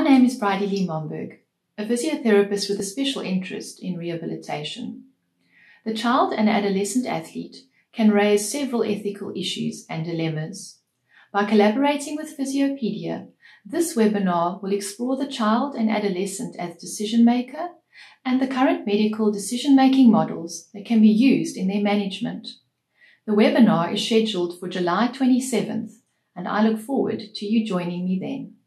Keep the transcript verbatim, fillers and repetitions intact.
name is Bridey-Lee Momberg, a physiotherapist with a special interest in rehabilitation. The child and adolescent athlete can raise several ethical issues and dilemmas. By collaborating with Physiopedia, this webinar will explore the child and adolescent as decision maker and the current medical decision-making models that can be used in their management. The webinar is scheduled for July twenty-seventh, and I look forward to you joining me then.